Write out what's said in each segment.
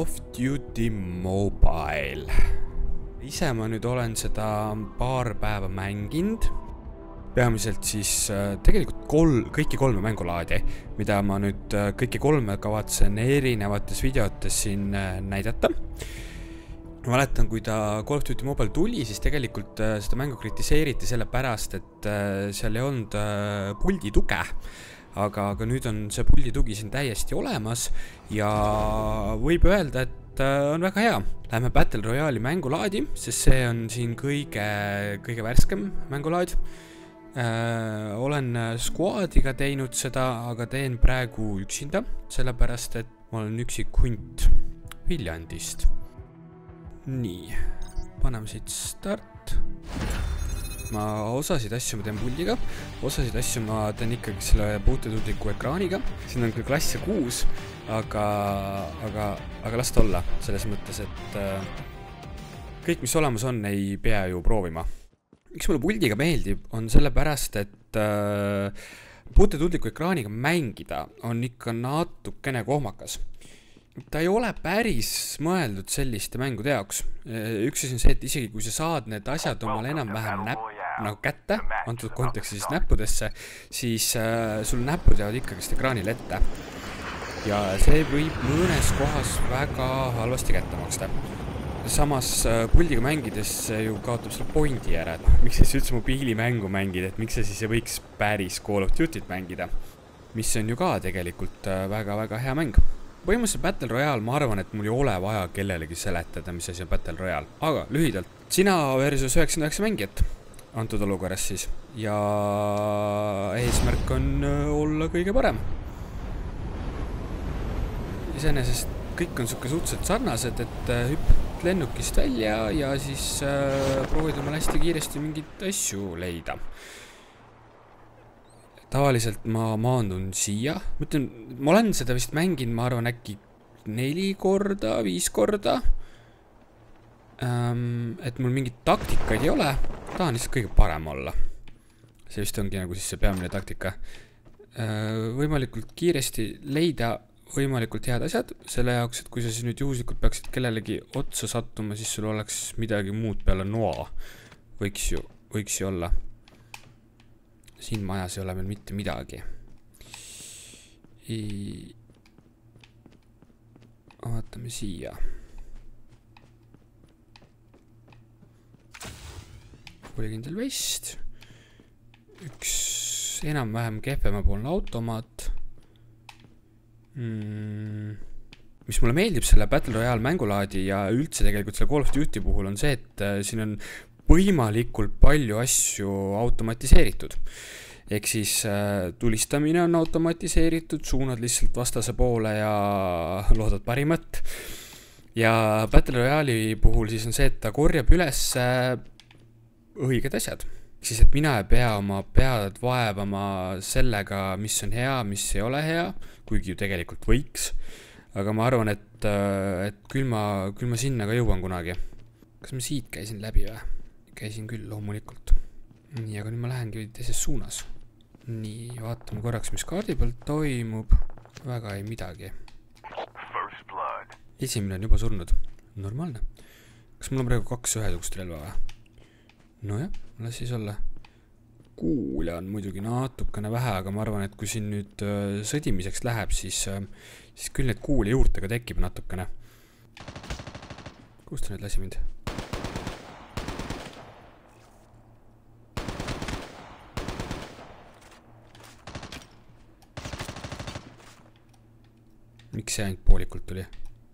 of Duty Mobile. Ise ma nüüd olen seda paar päeva mänginud. Peamiselt siis tegelikult kõiki kolme mängulaadi, mida ma nüüd kõiki kolme kavatsen erinevates videotes siin näidata. Ma mäletan, kui ta Call of Duty Mobile tuli, siis tegelikult seda mängu kritiseeriti selle pärast, et seal ei olnud puldi tuge. Aga nüüd on see puldi tugi siin täiesti olemas ja võib öelda, et on väga hea. Läheme Battle Royale'i mängulaadi, sest see on siin kõige värskem mängulaad. Olen squadiga teinud seda, aga teen praegu üksinda, sellepärast, et ma olen üksik hunt Viljandist. Nii, paneme siit start. Ma osasid asju ma teen puldiga, osasid asju ma teen ikkagi selle puutetundliku ekraaniga. Siin on küll klasse 6, aga las ta olla selles mõttes, et kõik, mis olemas on, ei pea ju proovima. Miks mulle puldiga meeldib, on sellepärast, et puutetundliku ekraaniga mängida on ikka natukene kohmakas. Ta ei ole päris mõeldud selliste mängude jaoks. Üks asi on see, et isegi kui sa saad need asjad omal enam-vähem nagu kätte, antud kontekstis siis näppudesse, siis sul näppud jäävad ikkagi ekraanile ette. Ja see võib mõnes kohas väga halvasti kätte maksta. Samas puldiga mängides ju kaotab selle pointi ära, et miks sa üldse mobiilimängu mängid, et miks sa siis ei võiks päris Call of Duty't mängida, mis on ju ka tegelikult väga-väga hea mäng. Põhimõtteliselt Battle Royale, ma arvan, et mul ei ole vaja kellelegi seletada, mis asi on Battle Royale. Aga lühidalt, sina versus 99 mängijat antud olukorras siis. Ja eesmärk on olla kõige parem. Iseenesest kõik on suhteliselt sarnased, et hüppad lennukist välja ja siis proovid omal hästi kiiresti mingit asju leida. Tavaliselt ma maandun siia. Ma olen seda vist mänginud, ma arvan, äkki 4 korda, 5 korda. Et mul mingit taktikaid ei ole. Tahan lihtsalt kõige parem olla. See vist ongi nagu siis see peamine taktika. Võimalikult kiiresti leida võimalikult head asjad. Selle jaoks, et kui sa siis nüüd juhuslikult peaksid kellelegi otsa sattuma, siis sul oleks midagi muud peale noa. Võiks ju olla. Siin majas ei ole meil mitte midagi. Vaatame siia. Kuulikindel vest. Üks enam-vähem kehvemapoolne automaat. Mis mulle meeldib selle Battle Royale mängulaadi ja üldse tegelikult selle Call of Duty puhul on see, et siin on võimalikult palju asju automatiseeritud. Ehk siis tulistamine on automatiseeritud, suunad lihtsalt vastase poole ja loodad parimat. Ja Battle Royale'i puhul siis on see, et ta korjab üles õiged asjad. Siis, et mina ei pea oma pead vaevama sellega, mis on hea, mis ei ole hea, kuigi ju tegelikult võiks. Aga ma arvan, et küll ma sinna ka jõuan kunagi. Kas ma siit käisin läbi või? Käisin küll loomulikult. Nii, aga nüüd ma lähengi teises suunas. Nii, vaatame korraks, mis kaardi pealt toimub. Väga ei midagi. Esimene on juba surnud. Normaalne. Kas mul on praegu 2 ühesugust relva või? Nojah, las siis olla. Kuule on muidugi natukene vähe, aga ma arvan, et kui siin nüüd sõdimiseks läheb, siis küll need kuule juurde ka tekib natukene. Kust ta nüüd lasi mind? Miks see ainult poolikult tuli?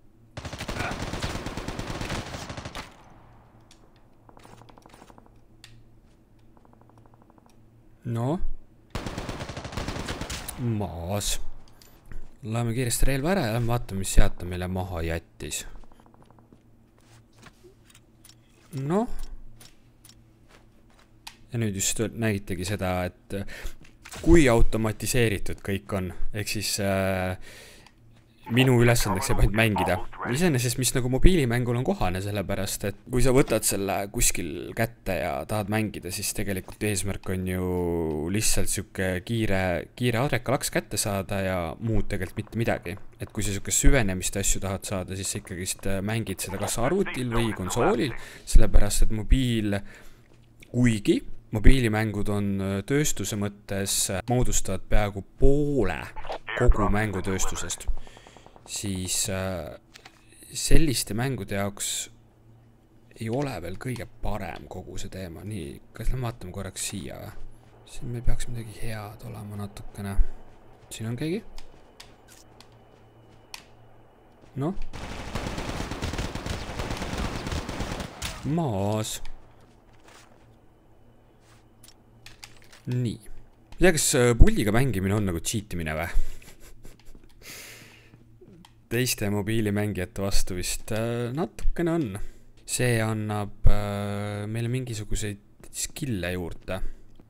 No. Maas. Läheme kiiresti relva ära ja lähme vaatame, mis sealt meile maha jättis. No. Ja nüüd just nägitegi seda, et kui automatiseeritud kõik on, ehk siis minu ülesandeks jääb ainult mängida. Iseenesest, mis nagu mobiilimängul on kohane, sellepärast, et kui sa võtad selle kuskil kätte ja tahad mängida, siis tegelikult eesmärk on ju lihtsalt siuke kiire adrekalaks kätte saada ja muud tegelikult mitte midagi. Et kui sa siuke süvenemist asju tahad saada, siis sa ikkagist mängid seda kas arvutil või konsoolil, sellepärast, et kuigi mobiilimängud on tööstuse mõttes moodustavad peaaegu poole kogu mängutööstusest, siis selliste mängude jaoks ei ole veel kõige parem kogu see teema. Nii, kas me vaatame korraks siia või? Siin meil peaks midagi head olema natukene. Siin on keegi? Noh? Maas. Nii. Ma tea, kas puldiga mängimine on nagu cheatimine või? Teiste mobiilimängijate vastu vist natukene on. See annab meile mingisuguseid skille juurde.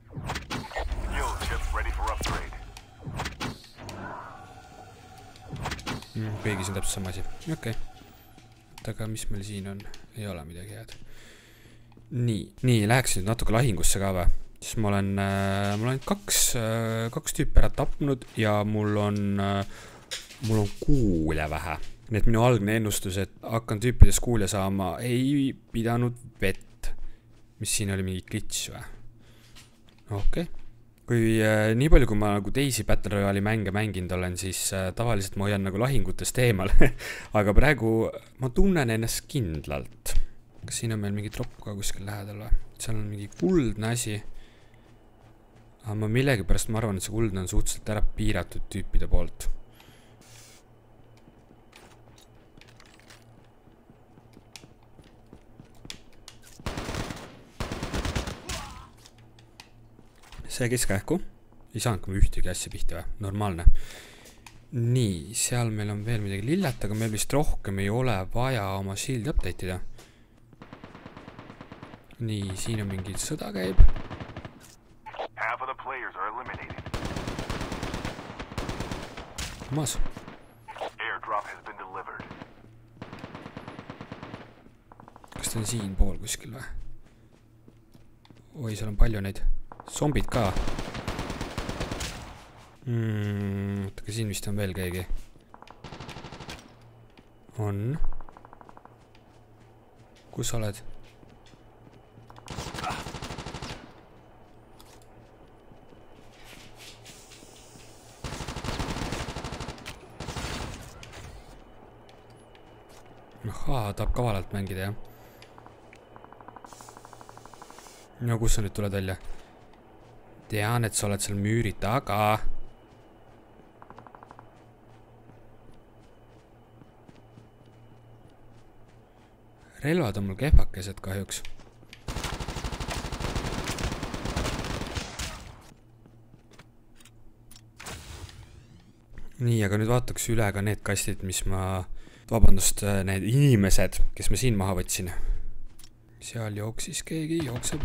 Kõigis on täpselt sama asi. Okei. Aga mis meil siin on? Ei ole midagi head. Nii, läheks nüüd natuke lahingusse ka või? Siis ma olen kaks tüüpi ära tapnud ja mul on kuule vähe. Nii et minu algne ennustus, et hakkan tüüpides kuule saama, ei pidanud vett. Mis siin oli mingi glitch või? Okei. Kui nii palju, kui ma nagu teisi Battle Royale'i mänge mänginud olen, siis tavaliselt ma hoian nagu lahingutest eemal. Aga praegu ma tunnen ennast kindlalt. Kas siin on meil mingi tropp ka kuskil lähedal või? Seal on mingi kuldne asi. Aga ma millegipärast ma arvan, et see kuldne on suhteliselt ära piiratud tüüpide poolt. See keskaehku. Ei saanud kui ühtegi asja pihta või? Normaalne. Nii, seal meil on veel midagi lillet, aga meil vist rohkem ei ole vaja oma shield update ida. Nii, siin on mingi sõda käib. Maas. Kas ta on siin pool kuskil või? Oi, seal on palju neid. Zombid ka. Aga siin vist on veel keegi. On. Kus sa oled? Tahab kavalalt mängida, jah. No kus sa nüüd tuled välja? Tean, et sa oled seal müüri taga. Relvad on mul kehvakesed kahjuks. Nii, aga nüüd vaataks üle ka need kastid, mis vabandust, need inimesed, kes ma siin maha võtsin. Seal jooksis keegi, jookseb.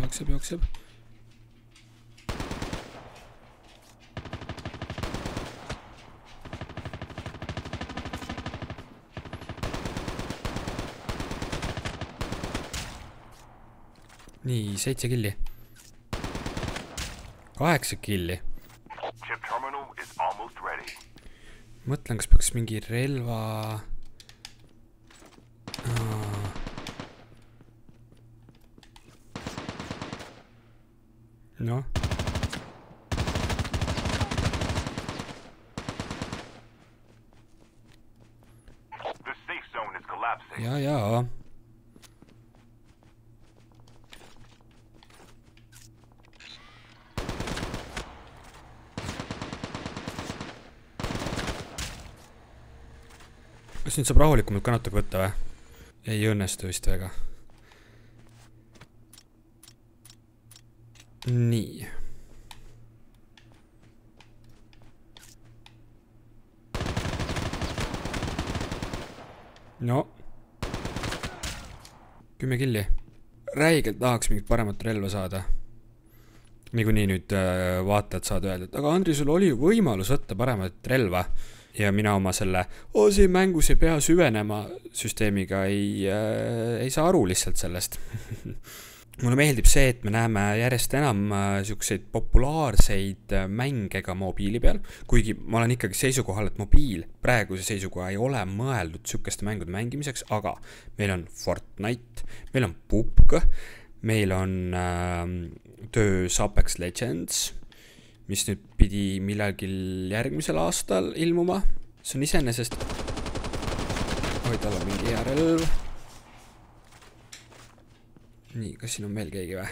Nii, 7 killi. 8 killi. Mõtlen, kas peaks mingi relva... No. Ja. Kas nüüd saab rahulikumalt ka natuke võtta või? Ei õnnestu vist väga. Nii. No. 10 killi. Räigelt tahaks mingit paremat relva saada. niikuinii nüüd vaatajad saad öelda, et aga Andri, sul oli ju võimalus võtta paremat relva. Ja mina oma selle, siin mängus ei pea süvenema süsteemiga ei saa aru lihtsalt sellest. Mulle meeldib see, et me näeme järjest enam siukseid populaarseid mänge ka mobiili peal, kuigi ma olen ikkagi seisukohal, et mobiil praeguse seisukoha ei ole mõeldud siukeste mängude mängimiseks, aga meil on Fortnite, meil on PUBG, meil on töös Apex Legends, mis nüüd pidi millalgi järgmisel aastal ilmuma. See on iseenesest... tal on mingi hea relv. Nii, kas siin on veel keegi või?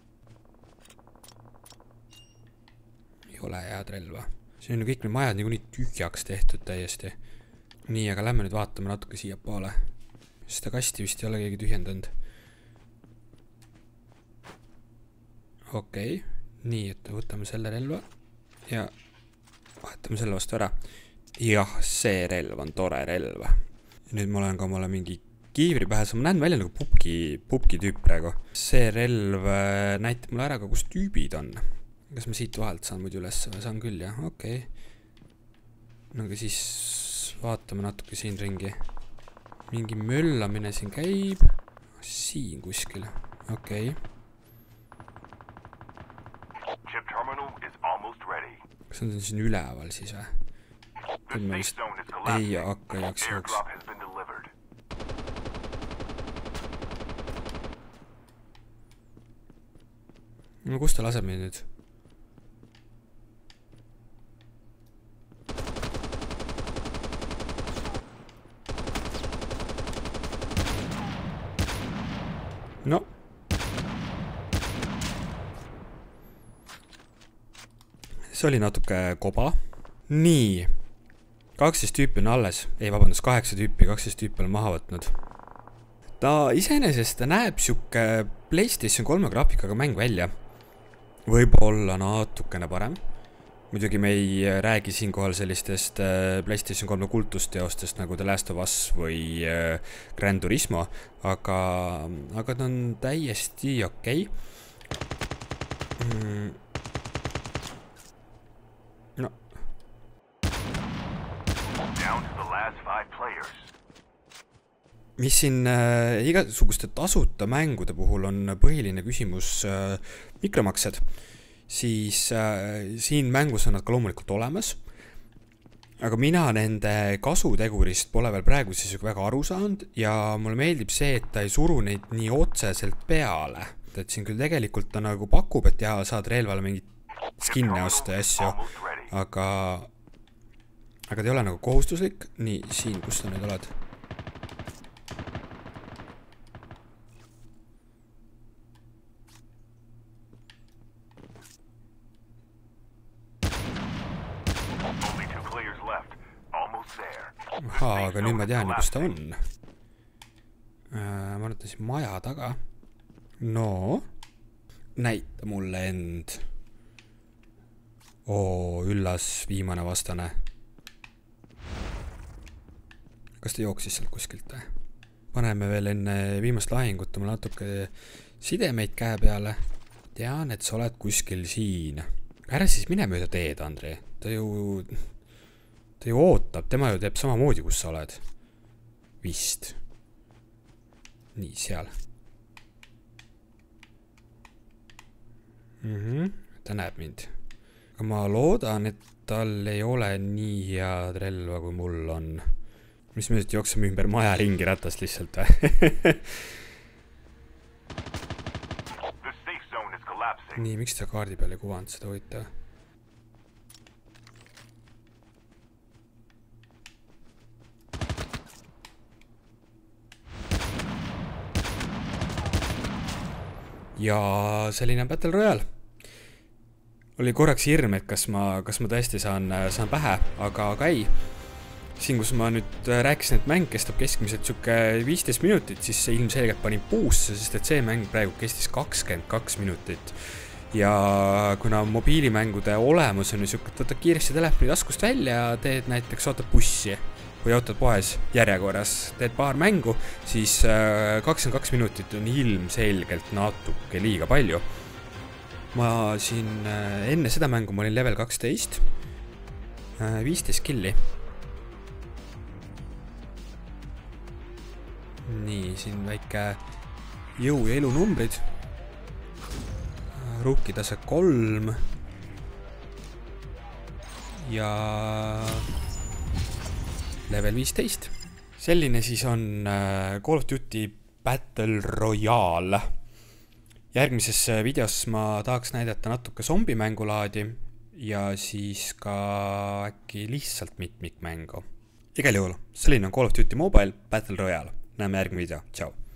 Ei ole head relva. Siin on kõik need majad nii tühjaks tehtud täiesti. Nii, aga lähme nüüd vaatame natuke siia poole. Seda kasti vist ei ole keegi tühjendanud. Okei. Nii, et võtame selle relva. Ja vahetame selle vastu ära. Jah, see relv on tore relv. Nüüd ma olen ka omale mingi kiivri pähe, ma näen välja nagu pubki tüüp praegu. See relv näitab mulle ära ka, kus tüübid on. Kas ma siit vahelt saan muidu üles või? Saan küll, jah, okei. No aga siis vaatame natuke siin ringi. Mingi möllamine siin käib. Siin kuskil, okei. Kas on siin üleval siis või? Ma vist ei hakka jaks jooks. No kus ta laseb meid nüüd? No. See oli natuke koba. Nii. 12 tüüpi on alles. Ei, vabandust, 8 tüüpi, 12 tüüpi olen maha võtnud. Ta iseenesest näeb siuke PlayStation 3 graafikaga mäng välja. Võib-olla natukene parem. Muidugi me ei räägi siinkohal sellistest PlayStation 3 kultusteostest nagu The Last of Us või Gran Turismo, aga ta on täiesti okei. No. Mis siin igasuguste tasuta mängude puhul on põhiline küsimus mikromaksed, siis siin mängus on nad ka loomulikult olemas, aga mina nende kasutegurist pole veel praegu siis väga aru saanud ja mulle meeldib see, et ta ei suru neid nii otseselt peale. Et siin küll tegelikult ta nagu pakub, et jah, saad relvale mingit skinne osta ja asju, aga ta ei ole nagu kohustuslik. Nii, siin, kus sa nüüd oled? Aga nüüd ma tean, kus ta on. Ma arvatasin maja taga. No, näita mulle end. Üllas viimane vastane. Kas ta jooksis sealt kuskilt? Paneme veel enne viimast lahingut mul natuke sidemeid käe peale. Tean, et sa oled kuskil siin. Ära siis mine mööda teed, Andri. Ta ju ootab, tema ju teeb samamoodi, kus sa oled. Vist. Nii, seal. Ta näeb mind. Aga ma loodan, et tal ei ole nii head relva, kui mul on. Mis me nüüd jookseme ümber maja ringi ratast lihtsalt või? Nii, miks ta kaardi peal ei kuvanud seda huvitav? Ja selline Battle Royale. Oli korraks hirm, et kas ma tõesti saan pähe, aga ei. Siin, kus ma nüüd rääkisin, et mäng kestab keskmiselt siuke 15 minutit, siis see ilmselgelt pani puusse, sest et see mäng praegu kestis 22 minutit. Ja kuna mobiilimängude olemus on ju siuke, et võtad kiiresti telefoni taskust välja ja teed näiteks ootad bussi või ootad poes järjekorras, teed paar mängu, siis 22 minutit on ilmselgelt natuke liiga palju. ma siin enne seda mängu ma olin level 12, 15 killi. Nii, siin väike jõu ja elu numbrid. Rukkitase 3 ja level 15. Selline siis on Call of Duty Battle Royale. Järgmises videos ma tahaks näidata natuke zombimängulaadi ja siis ka äkki lihtsalt mitmikmängu. Igal juhul, selline on Call of Duty Mobile Battle Royale. Näeme järgmine video. Ciao!